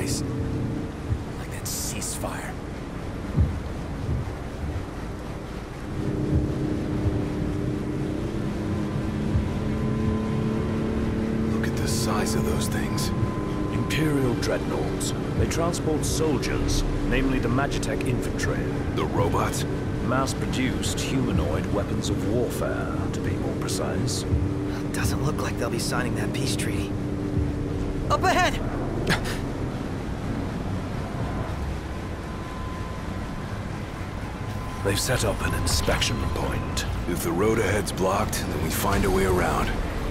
place. Like that ceasefire. Look at the size of those things. Imperial dreadnoughts. They transport soldiers, namely the Magitech infantry. The robots? Mass-produced humanoid weapons of warfare, to be more precise. Doesn't look like they'll be signing that peace treaty. Up ahead! They've set up an inspection point. If the road ahead's blocked, then we find a way around.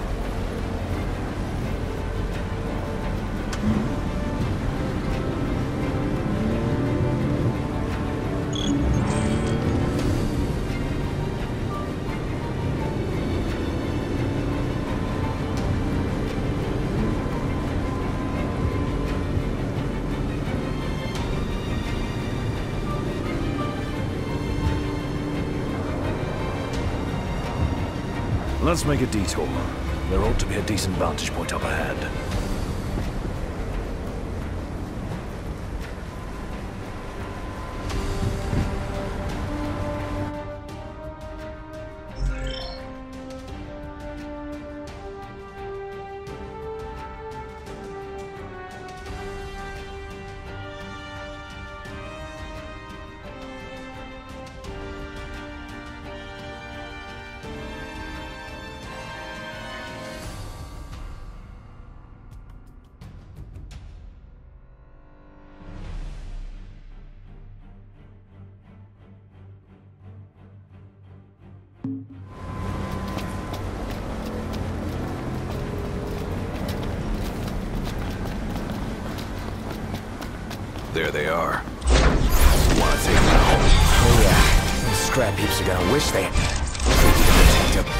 Let's make a detour. There ought to be a decent vantage point up ahead. There they are. Wanna take them out? Oh yeah, those scrap heaps are gonna wish they had protect them.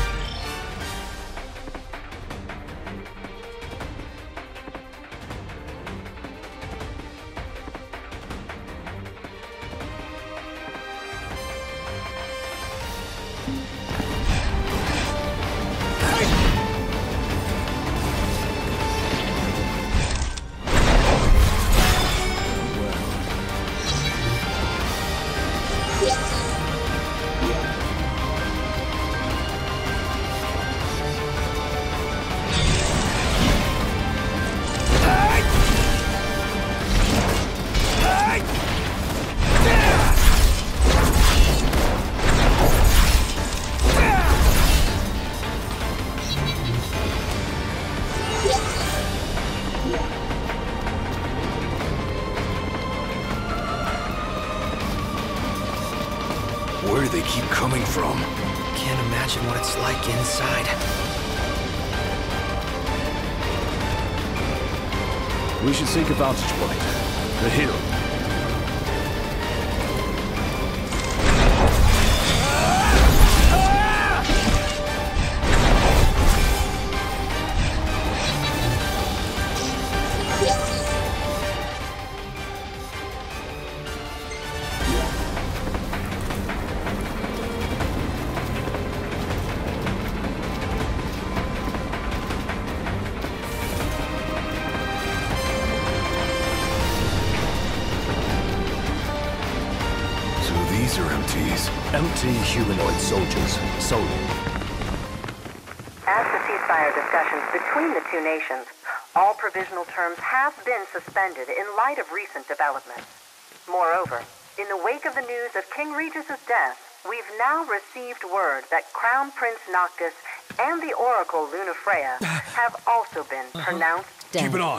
Where do they keep coming from? Can't imagine what it's like inside. We should seek a vantage point. The hill. These are MTs. Empty humanoid soldiers. Solely. As the ceasefire discussions between the two nations, all provisional terms have been suspended in light of recent developments. Moreover, in the wake of the news of King Regis's death, we've now received word that Crown Prince Noctis and the Oracle Lunafreya have also been pronounced dead. Keep it on.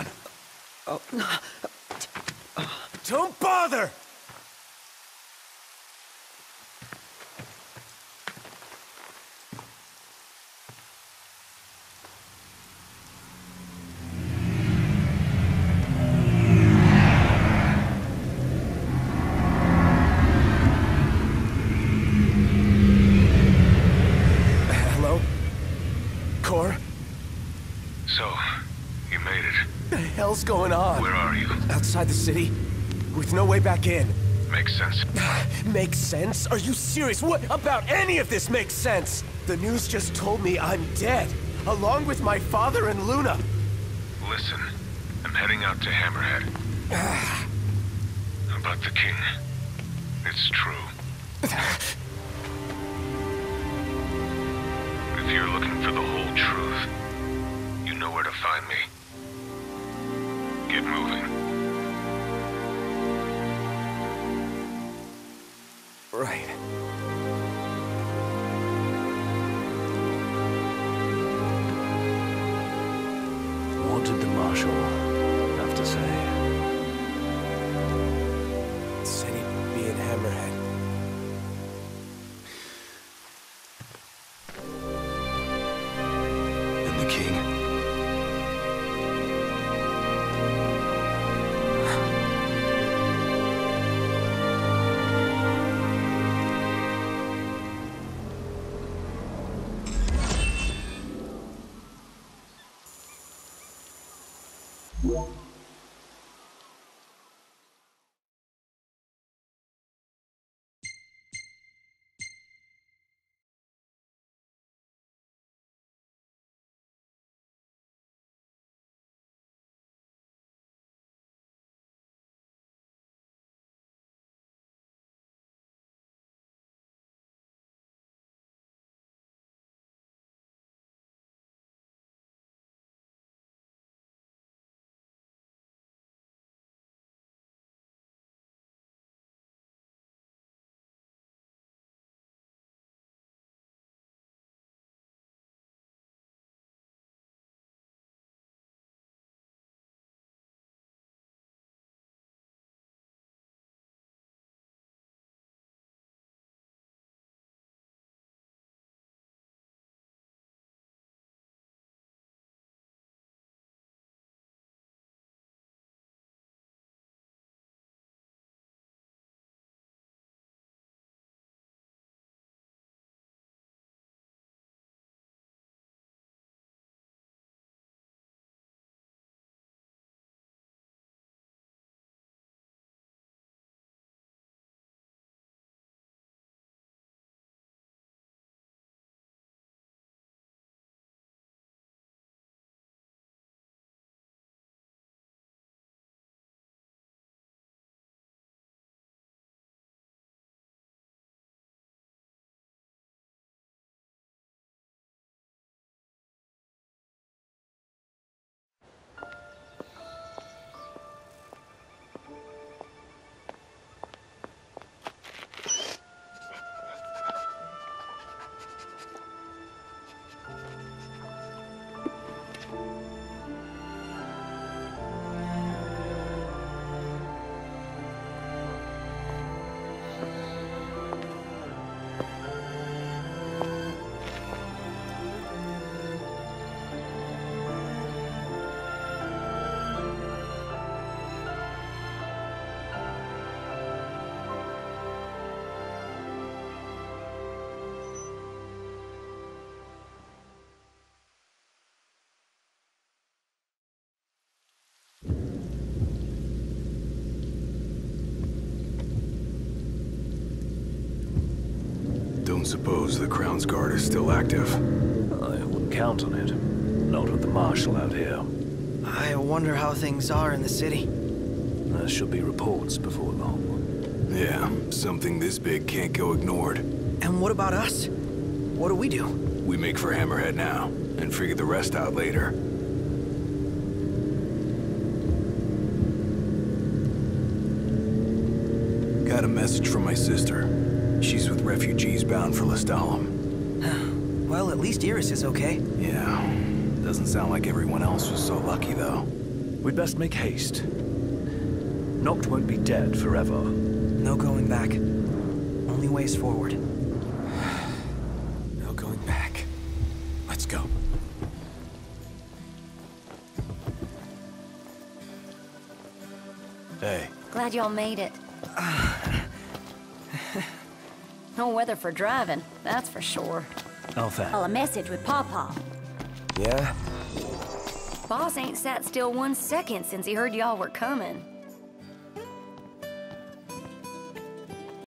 Don't bother! So, you made it. What the hell's going on? Where are you? Outside the city, with no way back in. Makes sense. Makes sense? Are you serious? What about any of this makes sense? The news just told me I'm dead, along with my father and Luna. Listen, I'm heading out to Hammerhead. About the king. It's true. If you're looking for the whole truth, you know where to find me. Get moving. Right. What did the Marshal have to say? Said he'd be in Hammerhead. And the king? Don't suppose the Crown's Guard is still active? I wouldn't count on it. Not with the Marshal out here. I wonder how things are in the city. There should be reports before long. Yeah, something this big can't go ignored. And what about us? What do we do? We make for Hammerhead now, and figure the rest out later. Got a message from my sister. She's with refugees bound for Lestalem. Well, at least Iris is okay. Yeah, doesn't sound like everyone else was so lucky, though. We'd best make haste. Noct won't be dead forever. No going back. Only ways forward. No going back. Let's go. Hey. Glad y'all made it. No weather for driving, that's for sure. Oh, thanks. Well, a message with Pawpaw. Yeah? Boss ain't sat still 1 second since he heard y'all were coming.